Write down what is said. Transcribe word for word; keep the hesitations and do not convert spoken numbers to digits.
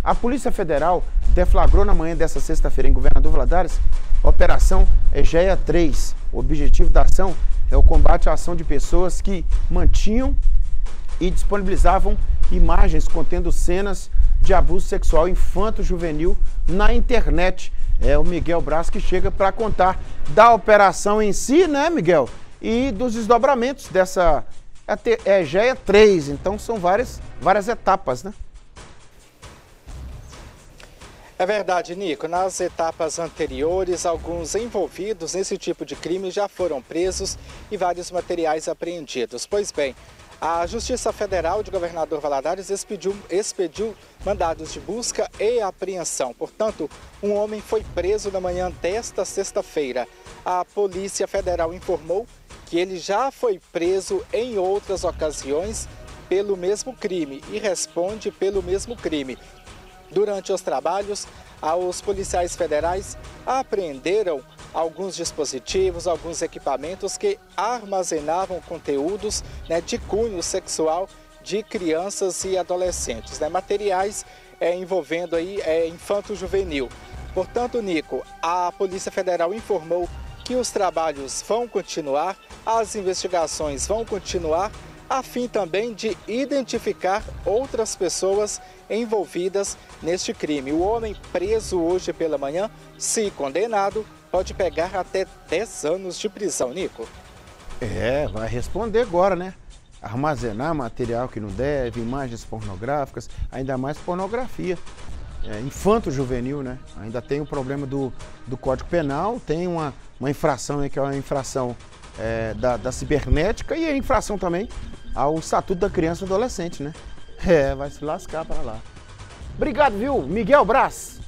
A Polícia Federal deflagrou na manhã dessa sexta-feira em Governador Valadares a Operação Egeia três. O objetivo da ação é o combate à ação de pessoas que mantinham e disponibilizavam imagens contendo cenas de abuso sexual infanto-juvenil na internet. É o Miguel Braz que chega para contar da operação em si, né, Miguel? E dos desdobramentos dessa Egeia três. Então são várias, várias etapas, né? É verdade, Nico. Nas etapas anteriores, alguns envolvidos nesse tipo de crime já foram presos e vários materiais apreendidos. Pois bem, a Justiça Federal de Governador Valadares expediu, expediu mandados de busca e apreensão. Portanto, um homem foi preso na manhã desta sexta-feira. A Polícia Federal informou que ele já foi preso em outras ocasiões pelo mesmo crime e responde pelo mesmo crime. Durante os trabalhos, os policiais federais apreenderam alguns dispositivos, alguns equipamentos que armazenavam conteúdos, né, de cunho sexual de crianças e adolescentes, né, materiais é, envolvendo aí é, infanto-juvenil. Portanto, Nico, a Polícia Federal informou que os trabalhos vão continuar, as investigações vão continuar, a fim também de identificar outras pessoas envolvidas neste crime. O homem preso hoje pela manhã, se condenado, pode pegar até dez anos de prisão, Nico. É, vai responder agora, né? Armazenar material que não deve, imagens pornográficas, ainda mais pornografia. É, infanto-juvenil, né? Ainda tem o problema do, do Código Penal, tem uma, uma infração aí que é uma infração é, da, da cibernética e a infração também ao Estatuto da Criança e Adolescente, né? É, vai se lascar para lá. Obrigado, viu? Miguel Braz.